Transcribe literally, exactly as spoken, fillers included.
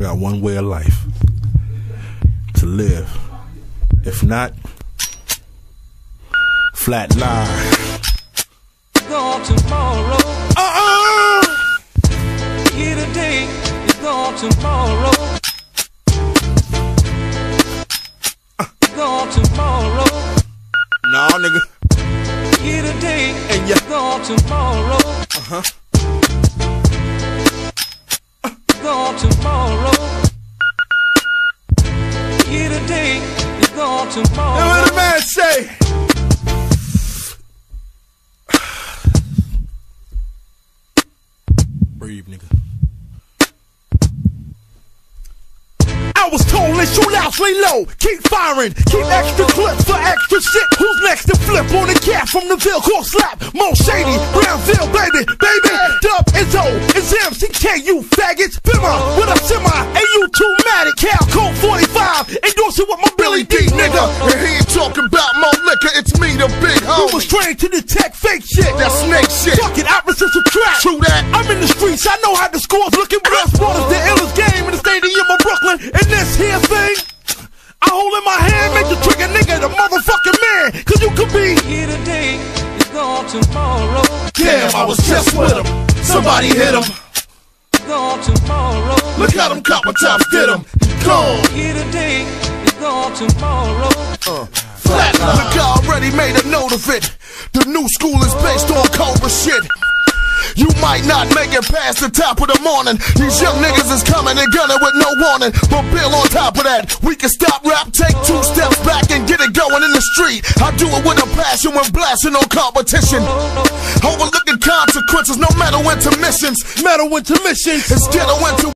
got one way of life, to live. If not, flat line. Gone tomorrow. Uh-uh! Here today, is gone tomorrow. Uh. Gone tomorrow. Nah, nigga. Here today, and ya gone tomorrow. Uh-huh. Uh. Gone tomorrow. Here today, is gone tomorrow. And what the man say? Breathe, nigga. I was told, let's shoot out, lay low, keep firing, keep extra clips for extra shit. Who's next to flip on the cat from the Ville? Call slap, Mo Shady, Brownville, baby, baby. Dub, Izzo, it's M C K, you faggots. Bimmer, with a semi, and you too mad at Cal Code forty-five, endorsing with my Billy D, nigga. And he ain't talking about more liquor, it's me, the big homie. You was trained to detect fake shit. That snake shit. Fuck it, opposites attract. True that. I'm in the streets, I know how the score's looking. Blood sport is the illest game in the stadium of Brooklyn. And this here thing, I hold in my hand, make the trigger nigga the motherfucking man. Cause you could be here today, is gone tomorrow. Damn, I was just with him. Somebody hit him. Gone tomorrow. Look how them copper tops did him. Gone. Here today, is gone tomorrow. Uh. Flatline. Look, I already made a note of it. The new school is based on Cobra shit. You might not make it past the top of the morning. These young niggas is coming and gunning with no warning. But Bill on top of that, we can stop rap, take two steps back and get it going in the street. I do it with a passion when blasting on competition. Overlooking consequences, no matter intermissions. metal intermissions. Instead of winter